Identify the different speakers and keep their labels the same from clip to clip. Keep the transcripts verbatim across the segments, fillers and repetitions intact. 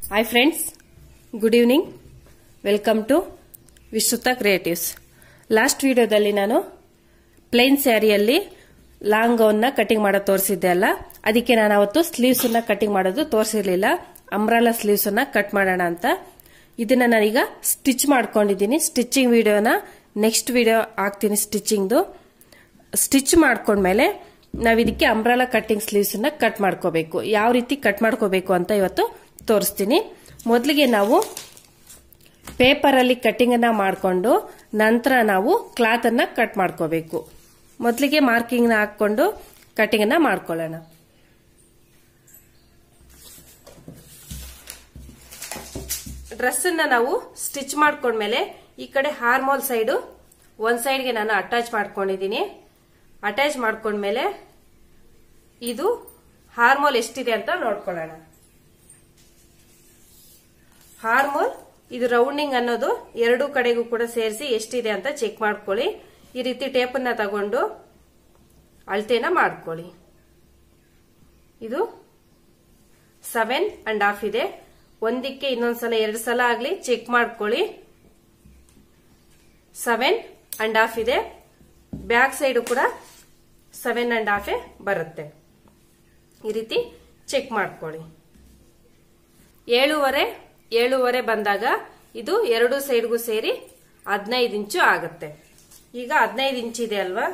Speaker 1: Hi friends, good evening. Welcome to Vishruta Creatives. Last video dalli nanu plain saree alli long gown na cutting ಮಾಡೋದು ತೋರಿಸಿದ್ದೆ ಅಲ್ಲ, ಅದಕ್ಕೆ ನಾನು ಅವತ್ತು sleeves ಅನ್ನು cutting ಮಾಡೋದು ತೋರಿಸಿರಲಿಲ್ಲ. ಅಂಬ್ರೆಲಾ ಸ್ಲೀವ್ಸ್ ಅನ್ನು ಕಟ್ ಮಾಡೋಣ ಅಂತ ಇದನ್ನ ನಾನು ಈಗ ಸ್ಟಿಚ್ ಮಾಡ್ಕೊಂಡಿದ್ದೀನಿ. ಸ್ಟಿಚಿಂಗ್ ವಿಡಿಯೋನ ನೆಕ್ಸ್ಟ್ ವಿಡಿಯೋ ಹಾಕ್ತೀನಿ. ಸ್ಟಿಚಿಂಗ್ ದು ಸ್ಟಿಚ್ ಮಾಡ್ಕೊಂಡ್ಮೇಲೆ ನಾವು ಇದಕ್ಕೆ ಅಂಬ್ರೆಲಾ ಕಟ್ಟಿಂಗ್ ಸ್ಲೀವ್ಸ್ ಅನ್ನ ಕಟ್ ಮಾಡ್ಕೋಬೇಕು. ಯಾವ ರೀತಿ ಕಟ್ ಮಾಡ್ಕೋಬೇಕು ಅಂತ ಇವತ್ತು ತೋರಿಸ್ತೀನಿ. ಮೊದಲಿಗೆ ನಾವು ಪೇಪರ್ ಅಲ್ಲಿ ಕಟಿಂಗ್ ಅನ್ನ ಮಾಡಿಕೊಂಡು ನಂತರ ನಾವು ಕ್ಲಾತ್ ಅನ್ನ ಕಟ್ ಮಾಡ್ಕೋಬೇಕು. ಮೊದಲಿಗೆ ಮಾರ್ಕಿಂಗ್ ನ ಹಾಕೊಂಡು ಕಟಿಂಗ್ ಅನ್ನ ಮಾಡ್ಕೊಳ್ಳೋಣ. ಡ್ರೆಸ್ ಅನ್ನ ನಾವು ಸ್ಟಿಚ್ ಮಾಡ್ಕೊಂಡ್ಮೇಲೆ ಈ ಕಡೆ ಹಾರ್ಮೋಲ್ ಸೈಡ್ ಒಂದ್ ಸೈಡ್ಗೆ ನಾನು ಅಟ್ಯಾಚ್ ಮಾಡ್ಕೊಂಡಿದ್ದೀನಿ. ಅಟ್ಯಾಚ್ ಮಾಡ್ಕೊಂಡ್ಮೇಲೆ ಇದು ಹಾರ್ಮೋಲ್ ಎಷ್ಟಿದೆ ಅಂತ ನೋಡ್ಕೊಳ್ಳೋಣ. ಹಾರ್ಮೋಲ್ ಇದು ರೌಂಡಿಂಗ್ ಅನ್ನೋದು ಎರಡು ಕಡೆಗೂ ಕೂಡ ಸೇರಿಸಿ ಎಷ್ಟಿದೆ ಅಂತ ಚೆಕ್ ಮಾಡ್ಕೊಳ್ಳಿ. ಈ ರೀತಿ ಟೇಪ್ ಅನ್ನ ತಗೊಂಡು ಅಳತೆನ ಮಾಡ್ಕೊಳ್ಳಿ. ಇದು ಸೆವೆನ್ ಅಂಡ್ ಹಾಫ್ ಇದೆ. ಒಂದಿಕ್ಕೆ ಇನ್ನೊಂದ್ಸಲ ಎರಡು ಸಲ ಆಗ್ಲಿ ಚೆಕ್ ಮಾಡ್ಕೊಳ್ಳಿ. ಸೆವೆನ್ ಅಂಡ್ ಹಾಫ್ ಇದೆ. ಬ್ಯಾಕ್ ಸೈಡ್ ಕೂಡ ಸೆವೆನ್ ಅಂಡ್ ಹಾಫ್ ಬರುತ್ತೆ. ಈ ರೀತಿ ಚೆಕ್ ಮಾಡ್ಕೊಳ್ಳಿ. ಏಳೂವರೆ ಏಳೂವರೆ ಬಂದಾಗ ಇದು ಎರಡು ಸೈಡ್ಗೂ ಸೇರಿ ಹದಿನೈದು ಇಂಚು ಆಗುತ್ತೆ. ಈಗ ಹದಿನೈದು ಇಂಚ್ ಇದೆ ಅಲ್ವಾ,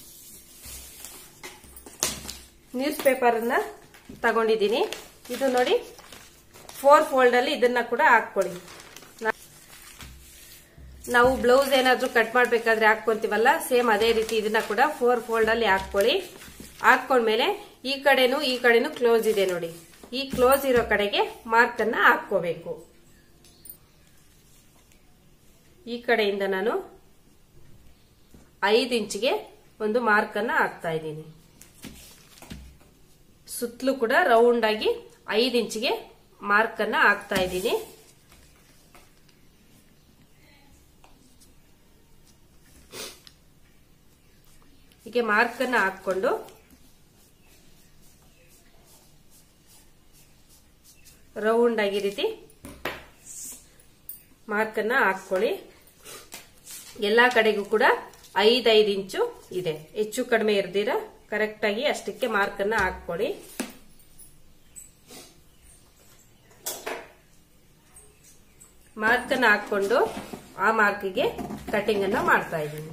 Speaker 1: ನ್ಯೂಸ್ ಪೇಪರ್ ಅನ್ನ ತಗೊಂಡಿದ್ದೀನಿ. ಇದು ನೋಡಿ ಫೋರ್ ಫೋಲ್ಡ್ ಅಲ್ಲಿ ಇದನ್ನ ಕೂಡ ಹಾಕೊಳ್ಳಿ. ನಾವು ಬ್ಲೌಸ್ ಏನಾದ್ರೂ ಕಟ್ ಮಾಡ್ಬೇಕಾದ್ರೆ ಹಾಕೊಂತೀವಲ್ಲ, ಸೇಮ್ ಅದೇ ರೀತಿ ಇದನ್ನ ಕೂಡ ಫೋರ್ ಫೋಲ್ಡ್ ಅಲ್ಲಿ ಹಾಕೊಳ್ಳಿ. ಹಾಕೊಂಡ್ಮೇಲೆ ಈ ಕಡೆನೂ ಈ ಕಡೆನೂ ಕ್ಲೋಸ್ ಇದೆ ನೋಡಿ, ಈ ಕ್ಲೋಸ್ ಇರೋ ಕಡೆಗೆ ಮಾರ್ಕ್ ಅನ್ನ ಹಾಕೋಬೇಕು. ಈ ಕಡೆಯಿಂದ ನಾನು ಐದು ಇಂಚಿಗೆ ಒಂದು ಮಾರ್ಕ್ ಅನ್ನ ಹಾಕ್ತಾ ಇದ್ದೀನಿ. ಸುತ್ತಲೂ ಕೂಡ ರೌಂಡ್ ಆಗಿ ಐದು ಇಂಚಿಗೆ ಮಾರ್ಕ್ ಅನ್ನ ಹಾಕ್ತಾ ಇದ್ದೀನಿ. ಹೀಗೆ ಮಾರ್ಕ್ ಅನ್ನ ಹಾಕೊಂಡು ರೌಂಡ್ ಆಗಿ ರೀತಿ ಮಾರ್ಕ್ ಅನ್ನ ಹಾಕೊಳ್ಳಿ. ಎಲ್ಲಾ ಕಡೆಗೂ ಕೂಡ ಐದೈದು ಇಂಚು ಇದೆ, ಹೆಚ್ಚು ಕಡಿಮೆ ಇರ್ದಿರ ಕರೆಕ್ಟ್ ಆಗಿ ಅಷ್ಟಕ್ಕೆ ಮಾರ್ಕ್ ಅನ್ನ ಹಾಕೊಳ್ಳಿ. ಮಾರ್ಕ್ ಅನ್ನ ಹಾಕೊಂಡು ಆ ಮಾರ್ಕ್ಗೆ ಕಟಿಂಗ್ ಅನ್ನ ಮಾಡ್ತಾ ಇದ್ದೀನಿ.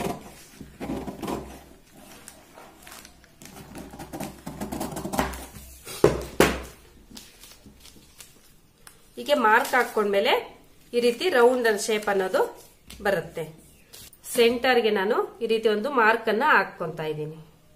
Speaker 1: ಹೀಗೆ ಮಾರ್ಕ್ ಹಾಕೊಂಡ್ಮೇಲೆ ಈ ರೀತಿ ರೌಂಡ್ ಶೇಪ್ ಅನ್ನೋದು ಬರುತ್ತೆ. ಸೆಂಟರ್ಗೆ ನಾನು ಈ ರೀತಿ ಒಂದು ಮಾರ್ಕ್ ಅನ್ನ ಹಾಕೊಂತಾ ಇದ್ದೀನಿ.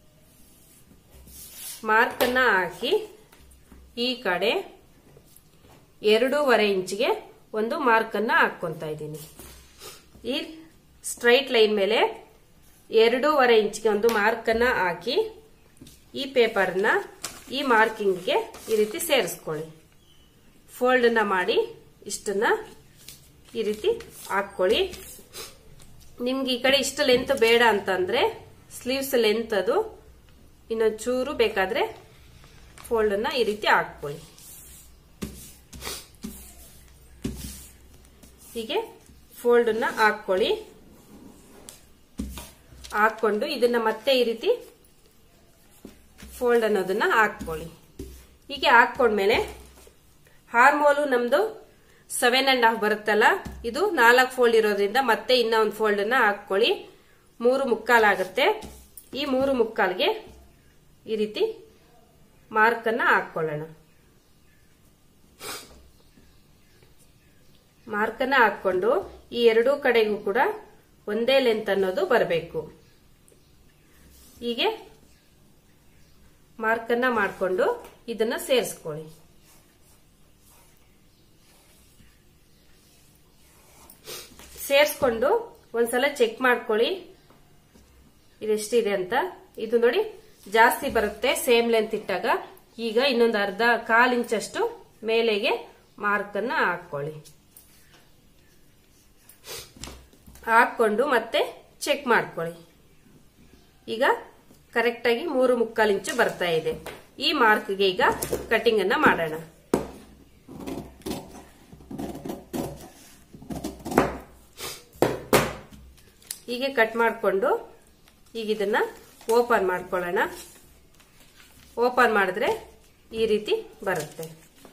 Speaker 1: ಮಾರ್ಕ್ ಅನ್ನ ಹಾಕಿ ಈ ಕಡೆ ಎರಡೂವರೆ ಇಂಚಿಗೆ ಒಂದು ಮಾರ್ಕ್ ಅನ್ನ ಹಾಕೊಂತಾ ಇದ್ದೀನಿ. ಈ ಸ್ಟ್ರೈಟ್ ಲೈನ್ ಮೇಲೆ ಎರಡೂವರೆ ಇಂಚಿಗೆ ಒಂದು ಮಾರ್ಕ್ ಅನ್ನ ಹಾಕಿ ಈ ಪೇಪರ್ನ ಈ ಮಾರ್ಕಿಂಗ್ಗೆ ಈ ರೀತಿ ಸೇರಿಸ್ಕೊಳ್ಳಿ. ಫೋಲ್ಡ್ ಅನ್ನ ಮಾಡಿ ಇಷ್ಟನ್ನ ಈ ರೀತಿ ಹಾಕೊಳ್ಳಿ. ನಿಮ್ಗೆ ಈ ಕಡೆ ಇಷ್ಟು ಲೆಂತ್ ಬೇಡ ಅಂತಂದ್ರೆ ಸ್ಲೀವ್ಸ್ ಲೆಂತ್ ಅದು ಇನ್ನೊಂದು ಚೂರು ಬೇಕಾದ್ರೆ ಫೋಲ್ಡ್ ಅನ್ನ ಈ ರೀತಿ ಹಾಕೊಳ್ಳಿ. ಹೀಗೆ ಫೋಲ್ಡ್ ಅನ್ನ ಹಾಕೊಳ್ಳಿ. ಹಾಕೊಂಡು ಇದನ್ನ ಮತ್ತೆ ಈ ರೀತಿ ಫೋಲ್ಡ್ ಅನ್ನೋದನ್ನ ಹಾಕೊಳ್ಳಿ. ಹೀಗೆ ಹಾಕೊಂಡ್ಮೇಲೆ ಹಾರ್ಮೋಲು ನಮ್ದು ಸೆವೆನ್ ಅಂಡ್ ಹಾಫ್ ಬರುತ್ತಲ್ಲ, ಇದು ನಾಲ್ಕು ಫೋಲ್ಡ್ ಇರೋದ್ರಿಂದ ಮತ್ತೆ ಇನ್ನ ಒಂದು ಫೋಲ್ಡ್ ಅನ್ನ ಹಾಕೊಳ್ಳಿ. ಮೂರು ಮುಕ್ಕಾಲ್ ಆಗುತ್ತೆ. ಈ ಮೂರು ಮುಕ್ಕಾಲ್ಗೆ ಈ ರೀತಿ ಮಾರ್ಕ್ ಅನ್ನ ಹಾಕೊಳ್ಳೋಣ. ಮಾರ್ಕ್ ಅನ್ನ ಹಾಕೊಂಡು ಈ ಎರಡೂ ಕಡೆಗೂ ಕೂಡ ಒಂದೇ ಲೆಂತ್ ಅನ್ನೋದು ಬರಬೇಕು. ಹೀಗೆ ಮಾರ್ಕ್ ಅನ್ನ ಮಾಡಿಕೊಂಡು ಇದನ್ನ ಸೇರಿಸ್ಕೊಳ್ಳಿ. ಸೇರಿಸ್ಕೊಂಡು ಒಂದ್ಸಲ ಚೆಕ್ ಮಾಡ್ಕೊಳ್ಳಿ ಇದೆಷ್ಟಿದೆ ಅಂತ. ಇದು ನೋಡಿ ಜಾಸ್ತಿ ಬರುತ್ತೆ ಸೇಮ್ ಲೆಂತ್ ಇಟ್ಟಾಗ. ಈಗ ಇನ್ನೊಂದು ಅರ್ಧ ಕಾಲ್ ಇಂಚಷ್ಟು ಮೇಲೆಗೆ ಮಾರ್ಕ್ ಅನ್ನ ಹಾಕೊಳ್ಳಿ. ಹಾಕೊಂಡು ಮತ್ತೆ ಚೆಕ್ ಮಾಡ್ಕೊಳ್ಳಿ. ಈಗ ಕರೆಕ್ಟ್ ಆಗಿ ಮೂರು ಮುಕ್ಕಾಲ್ ಇಂಚು ಬರ್ತಾ ಇದೆ. ಈ ಮಾರ್ಕ್ಗೆ ಈಗ ಕಟಿಂಗ್ ಅನ್ನ ಮಾಡೋಣ. ಹೀಗೆ ಕಟ್ ಮಾಡಿಕೊಂಡು ಈಗ ಇದನ್ನ ಓಪನ್ ಮಾಡ್ಕೊಳ್ಳೋಣ. ಓಪನ್ ಮಾಡಿದ್ರೆ ಈ ರೀತಿ ಬರುತ್ತೆ.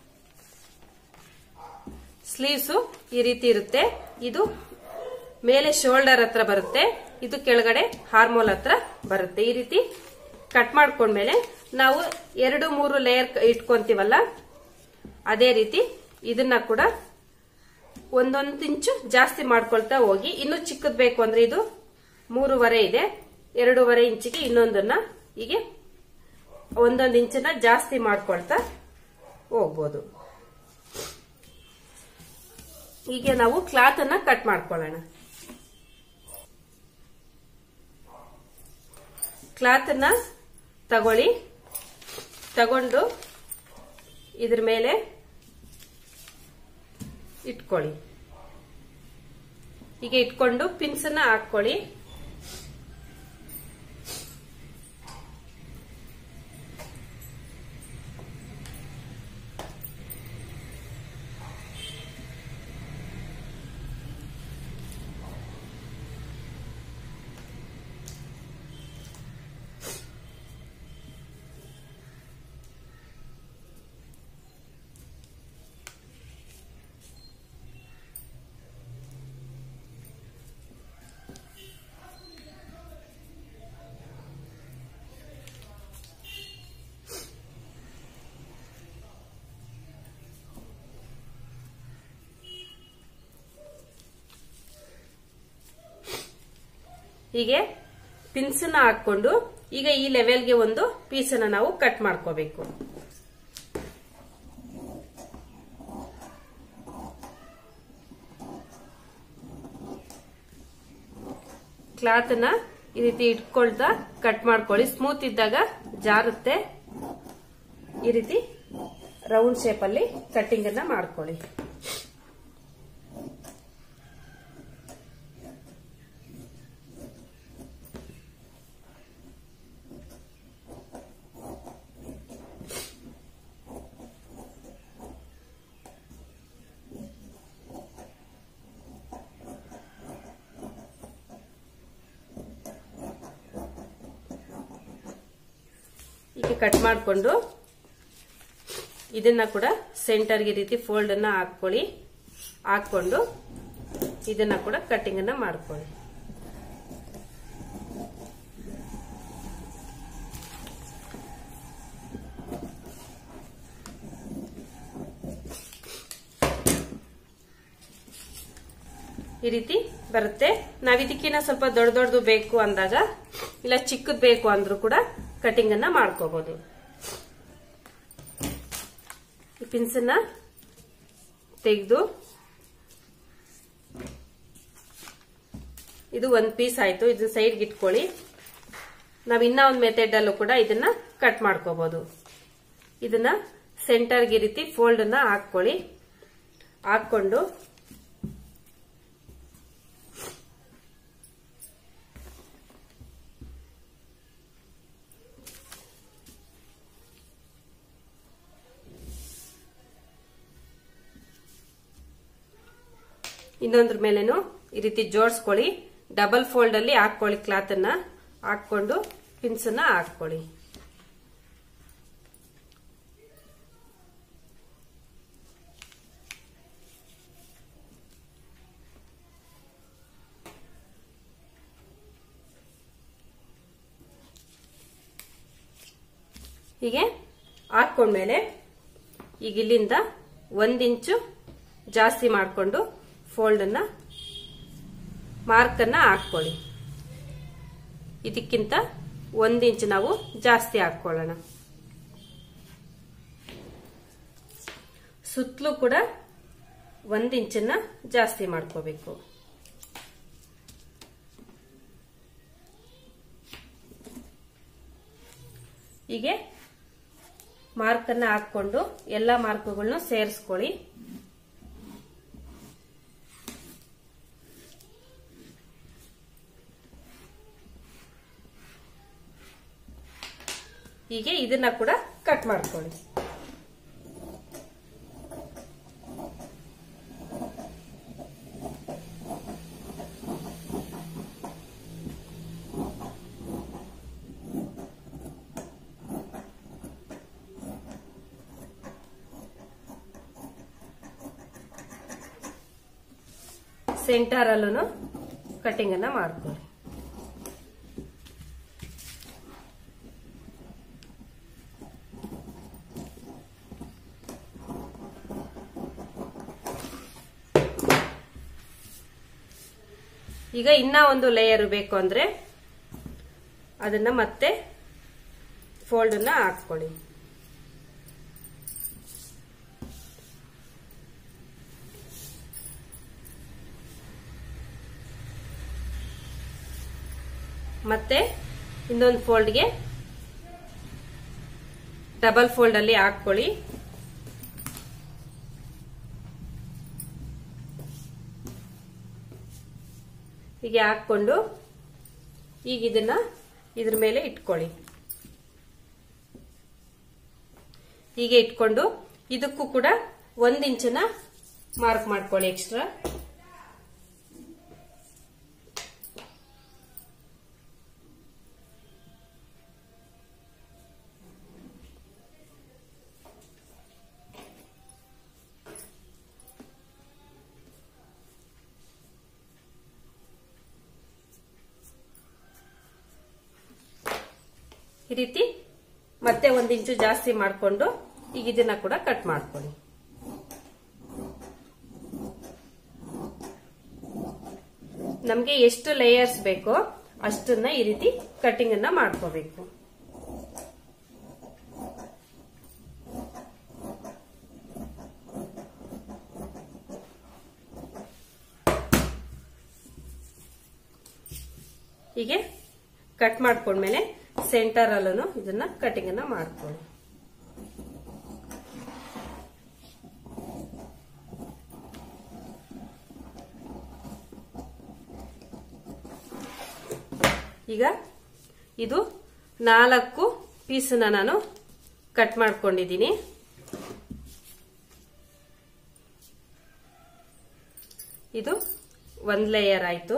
Speaker 1: ಸ್ಲೀವ್ಸು ಈ ರೀತಿ ಇರುತ್ತೆ. ಇದು ಮೇಲೆ ಶೋಲ್ಡರ್ ಹತ್ರ ಬರುತ್ತೆ, ಇದು ಕೆಳಗಡೆ ಹಾರ್ಮೋಲ್ ಹತ್ರ ಬರುತ್ತೆ. ಈ ರೀತಿ ಕಟ್ ಮಾಡ್ಕೊಂಡ್ಮೇಲೆ ನಾವು ಎರಡು ಮೂರು ಲೇಯರ್ ಇಟ್ಕೊಂತೀವಲ್ಲ, ಅದೇ ರೀತಿ ಇದನ್ನ ಕೂಡ ಒಂದೊಂದು ಇಂಚು ಜಾಸ್ತಿ ಮಾಡ್ಕೊಳ್ತಾ ಹೋಗಿ. ಇನ್ನು ಚಿಕ್ಕದ್ ಬೇಕು ಅಂದ್ರೆ ಇದು ಮೂರುವರೆ ಇದೆ, ಎರಡೂವರೆ ಇಂಚಿಗೆ ಇನ್ನೊಂದನ್ನ ಹೀಗೆ ಒಂದೊಂದು ಇಂಚನ್ನ ಜಾಸ್ತಿ ಮಾಡ್ಕೊಳ್ತಾ ಹೋಗ್ಬೋದು. ಹೀಗೆ ನಾವು ಕ್ಲಾತ್ ಅನ್ನ ಕಟ್ ಮಾಡ್ಕೊಳ್ಳೋಣ. ಕ್ಲಾತ್ ಅನ್ನ ತಗೊಳ್ಳಿ, ತಗೊಂಡು ಇದ್ರ ಮೇಲೆ ಇಟ್ಕೊಳ್ಳಿ. ಹೀಗೆ ಇಟ್ಕೊಂಡು ಪಿನ್ಸ್ ಅನ್ನ ಹಾಕೊಳ್ಳಿ. ಹೀಗೆ ಪಿನ್ಸ್ ನ ಹಾಕೊಂಡು ಈಗ ಈ ಲೆವೆಲ್ಗೆ ಒಂದು ಪೀಸ್ ಅನ್ನ ನಾವು ಕಟ್ ಮಾಡ್ಕೋಬೇಕು. ಕ್ಲಾತ್ ನ ಈ ರೀತಿ ಇಟ್ಕೊಳ್ತಾ ಕಟ್ ಮಾಡ್ಕೊಳ್ಳಿ. ಸ್ಮೂತ್ ಇದ್ದಾಗ ಜಾರುತ್ತೆ. ಈ ರೀತಿ ರೌಂಡ್ ಶೇಪ್ ಅಲ್ಲಿ ಕಟ್ಟಿಂಗ್ ಅನ್ನ ಮಾಡ್ಕೊಳ್ಳಿ. ಹೀಗೆ ಕಟ್ ಮಾಡಿಕೊಂಡು ಇದನ್ನ ಕೂಡ ಸೆಂಟರ್ಗೆ ರೀತಿ ಫೋಲ್ಡ್ ಅನ್ನ ಹಾಕೊಳ್ಳಿ. ಹಾಕೊಂಡು ಇದನ್ನ ಕೂಡ ಕಟ್ಟಿಂಗ್ ಅನ್ನ ಮಾಡ್ಕೊಳ್ಳಿ. ಈ ರೀತಿ ಬರುತ್ತೆ. ನಾವ್ ಇದಕ್ಕಿನ್ನ ಸ್ವಲ್ಪ ದೊಡ್ಡ ದೊಡ್ಡದು ಬೇಕು ಅಂದಾಗ, ಇಲ್ಲ ಚಿಕ್ಕದ್ ಬೇಕು ಅಂದ್ರೂ ಕೂಡ ಕಟಿಂಗ್ ಅನ್ನ ಮಾಡ್ಕೋಬಹುದು. ಈ ಪಿನ್ಸ್ ಅನ್ನ ತೆಗೆದು ಇದು ಒಂದ್ ಪೀಸ್ ಆಯ್ತು. ಇದನ್ನ ಸೈಡ್ಗೆ ಇಟ್ಕೊಳ್ಳಿ. ನಾವ್ ಇನ್ನ ಒಂದ್ ಮೆಥಡ್ ಅಲ್ಲೂ ಕೂಡ ಇದನ್ನ ಕಟ್ ಮಾಡ್ಕೋಬಹುದು. ಇದನ್ನ ಸೆಂಟರ್ಗೆ ರೀತಿ ಫೋಲ್ಡ್ ಅನ್ನ ಹಾಕೊಳ್ಳಿ. ಹಾಕೊಂಡು ಇನ್ನೊಂದ್ರ ಮೇಲೇನು ಈ ರೀತಿ ಜೋಡಿಸ್ಕೊಳ್ಳಿ. ಡಬಲ್ ಫೋಲ್ಡ್ ಅಲ್ಲಿ ಹಾಕೊಳ್ಳಿ. ಕ್ಲಾತ್ ಅನ್ನ ಹಾಕೊಂಡು ಪಿನ್ಸ್ ಅನ್ನ ಹಾಕೊಳ್ಳಿ. ಹೀಗೆ ಹಾಕೊಂಡ್ಮೇಲೆ ಈಗ ಇಲ್ಲಿಂದ ಒಂದ್ ಇಂಚು ಜಾಸ್ತಿ ಮಾಡಿಕೊಂಡು ಫೋಲ್ಡ್ ಅನ್ನ ಮಾರ್ಕ್ ಅನ್ನ ಹಾಕೊಳ್ಳಿ. ಇದಕ್ಕಿಂತ ಒಂದ್ ಇಂಚ್ ನಾವು ಜಾಸ್ತಿ ಹಾಕೊಳ್ಳೋಣ. ಸುತ್ತಲೂ ಕೂಡ ಒಂದ್ ಇಂಚನ್ನ ಜಾಸ್ತಿ ಮಾಡ್ಕೋಬೇಕು. ಹೀಗೆ ಮಾರ್ಕ್ ಅನ್ನ ಹಾಕೊಂಡು ಎಲ್ಲಾ ಮಾರ್ಕ್ಗಳನ್ನ ಸೇರಿಸ್ಕೊಳ್ಳಿ. ಹೀಗೆ ಇದನ್ನ ಕೂಡ ಕಟ್ ಮಾಡ್ಕೊಳ್ಳಿ. ಸೆಂಟರ್ ಅಲ್ಲೂ ಕಟಿಂಗ್ ಅನ್ನ ಮಾಡ್ಕೊಳ್ಳಿ. ಈಗ ಇನ್ನ ಒಂದು ಲೇಯರ್ ಬೇಕು ಅಂದ್ರೆ ಅದನ್ನ ಮತ್ತೆ ಫೋಲ್ಡ್ ಅನ್ನ ಹಾಕೊಳ್ಳಿ. ಮತ್ತೆ ಇನ್ನೊಂದು ಫೋಲ್ಡ್ಗೆ ಡಬಲ್ ಫೋಲ್ಡ್ ಅಲ್ಲಿ ಹಾಕೊಳ್ಳಿ. ಹೀಗೆ ಹಾಕೊಂಡು ಈಗ ಇದನ್ನ ಇದ್ರ ಮೇಲೆ ಇಟ್ಕೊಳ್ಳಿ. ಹೀಗೆ ಇಟ್ಕೊಂಡು ಇದಕ್ಕೂ ಕೂಡ ಒಂದ್ ಇಂಚನ ಮಾರ್ಕ್ ಮಾಡ್ಕೊಳ್ಳಿ ಎಕ್ಸ್ಟ್ರಾ. ಈ ರೀತಿ ಮತ್ತೆ ಒಂದ್ ಇಂಚು ಜಾಸ್ತಿ ಮಾಡಿಕೊಂಡು ಈಗ ಇದನ್ನ ಕೂಡ ಕಟ್ ಮಾಡ್ಕೊಳ್ಳಿ. ನಮ್ಗೆ ಎಷ್ಟು ಲೇಯರ್ಸ್ ಬೇಕೋ ಅಷ್ಟನ್ನ ಈ ರೀತಿ ಕಟಿಂಗ್ ಅನ್ನ ಮಾಡ್ಕೋಬೇಕು. ಹೀಗೆ ಕಟ್ ಮಾಡ್ಕೊಂಡ್ಮೇಲೆ ಸೆಂಟರ್ ಅಲ್ಲೂ ಇದನ್ನ ಕಟಿಂಗ್ ಅನ್ನ ಮಾಡ್ಕೊಳ್ಳಿ. ಈಗ ಇದು ನಾಲ್ಕು ಪೀಸನ್ನ ನಾನು ಕಟ್ ಮಾಡ್ಕೊಂಡಿದ್ದೀನಿ. ಇದು ಒಂದ್ ಲೇಯರ್ ಆಯ್ತು.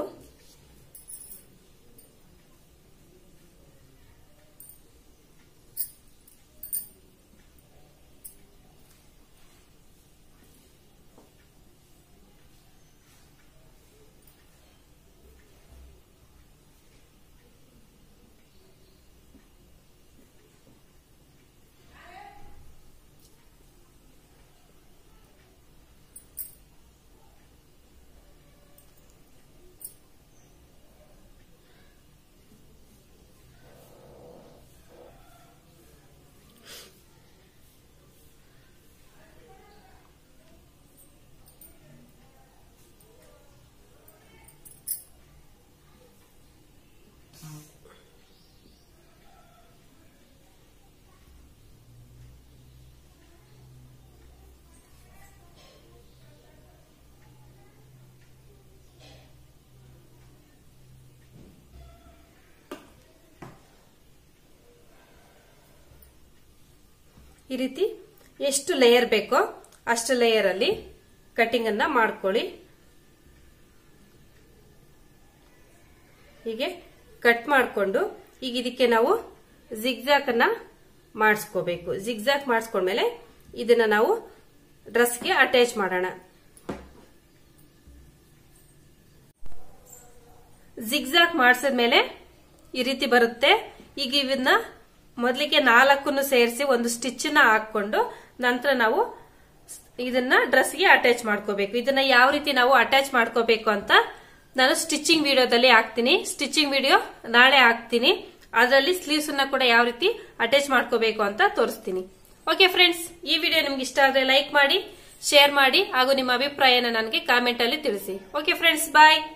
Speaker 1: ಈ ರೀತಿ ಎಷ್ಟು ಲೇಯರ್ ಬೇಕೋ ಅಷ್ಟು ಲೇಯರ್ ಅಲ್ಲಿ ಕಟಿಂಗ್ ಅನ್ನ ಮಾಡ್ಕೊಳ್ಳಿ. ಹೀಗೆ ಕಟ್ ಮಾಡಿಕೊಂಡು ಈಗ ಇದಕ್ಕೆ ನಾವು ಜಿಗ್ಜಾಕ್ ಅನ್ನ ಮಾಡಿಸ್ಕೋಬೇಕು. ಜಿಗ್ಜಾಕ್ ಮಾಡಿಸ್ಕೊಂಡ್ಮೇಲೆ ಇದನ್ನ ನಾವು ಡ್ರೆಸ್ಗೆ ಅಟ್ಯಾಚ್ ಮಾಡೋಣ. ಜಿಗ್ಜಾಕ್ ಮಾಡಿಸಿದ್ಮೇಲೆ ಈ ರೀತಿ ಬರುತ್ತೆ. ಈಗ ಇವನ್ನ ಮೊದಲಿಗೆ ನಾಲ್ಕನ್ನು ಸೇರಿಸಿ ಒಂದು ಸ್ಟಿಚ್ ನ ಹಾಕೊಂಡು ನಂತರ ನಾವು ಇದನ್ನ ಡ್ರೆಸ್ಗೆ ಅಟ್ಯಾಚ್ ಮಾಡ್ಕೋಬೇಕು. ಇದನ್ನ ಯಾವ ರೀತಿ ನಾವು ಅಟ್ಯಾಚ್ ಮಾಡ್ಕೋಬೇಕು ಅಂತ ನಾನು ಸ್ಟಿಚಿಂಗ್ ವಿಡಿಯೋದಲ್ಲಿ ಹಾಕ್ತೀನಿ. ಸ್ಟಿಚಿಂಗ್ ವಿಡಿಯೋ ನಾಳೆ ಹಾಕ್ತೀನಿ. ಅದರಲ್ಲಿ ಸ್ಲೀವ್ಸ್ ಅನ್ನ ಕೂಡ ಯಾವ ರೀತಿ ಅಟ್ಯಾಚ್ ಮಾಡ್ಕೋಬೇಕು ಅಂತ ತೋರಿಸ್ತೀನಿ. ಓಕೆ ಫ್ರೆಂಡ್ಸ್, ಈ ವಿಡಿಯೋ ನಿಮ್ಗೆ ಇಷ್ಟ ಆದ್ರೆ ಲೈಕ್ ಮಾಡಿ, ಶೇರ್ ಮಾಡಿ ಹಾಗೂ ನಿಮ್ಮ ಅಭಿಪ್ರಾಯನ ನನಗೆ ಕಾಮೆಂಟ್ ಅಲ್ಲಿ ತಿಳಿಸಿ. ಓಕೆ ಫ್ರೆಂಡ್ಸ್, ಬಾಯ್.